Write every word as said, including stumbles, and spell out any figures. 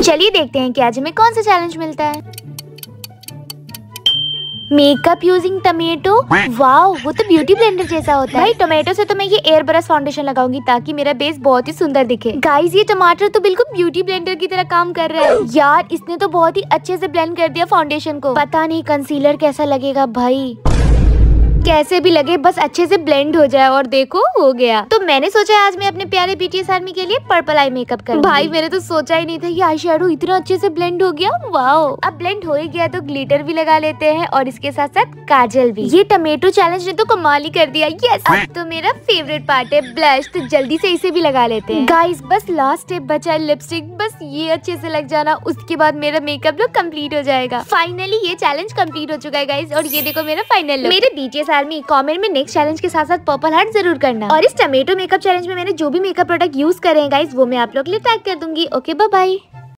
चलिए देखते हैं कि आज हमें कौन सा चैलेंज मिलता है। Makeup using tomato. वाओ, वो तो ब्यूटी ब्लेंडर जैसा होता है। भाई टोमेटो से तो मैं ये एयर ब्रश फाउंडेशन लगाऊंगी ताकि मेरा बेस बहुत ही सुंदर दिखे। गाइस ये टमाटर तो बिल्कुल ब्यूटी ब्लेंडर की तरह काम कर रहा है। यार इसने तो बहुत ही अच्छे से ब्लेंड कर दिया फाउंडेशन को। पता नहीं कंसीलर कैसा लगेगा भाई। कैसे भी लगे बस अच्छे से ब्लेंड हो जाए। और देखो हो गया। तो मैंने सोचा आज मैं अपने प्यारे बीटीएस आर्मी के लिए पर्पल आई मेकअप करूंगी। भाई मैंने तो सोचा ही नहीं था ये आई शेडो इतना अच्छे से ब्लेंड हो गया। वाओ, अब ब्लेंड हो ही गया तो ग्लिटर भी लगा लेते हैं और इसके साथ साथ काजल भी। ये टमेटो चैलेंज ने तो कमाल ही कर दिया। यस, अब तो मेरा फेवरेट पार्ट है ब्लश, तो जल्दी से इसे भी लगा लेते हैं। गाइस बस लास्ट स्टेप बचा है लिपस्टिक, बस ये अच्छे से लग जाना, उसके बाद मेरा मेकअप लुक कंप्लीट हो जाएगा। फाइनली ये चैलेंज कंप्लीट हो चुका है गाइस। और ये देखो मेरा फाइनल लुक। मेरे बीटीएस आर्मी कमेंट में नेक्स्ट चैलेंज के साथ साथ पर्पल हार्ट जरूर करना। और इस टमेटो मेकअप चैलेंज में मैंने जो भी मेकअप प्रोडक्ट यूज करे हैं गाइस वो मैं आप लोग के लिए टैग कर दूंगी। Okay bye bye.